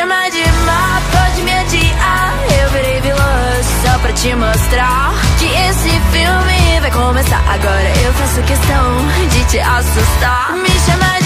chama de má, pode me adiar. Eu virei vilã só pra te mostrar que esse filme vai começar agora. Eu faço questão de te assustar. Me chama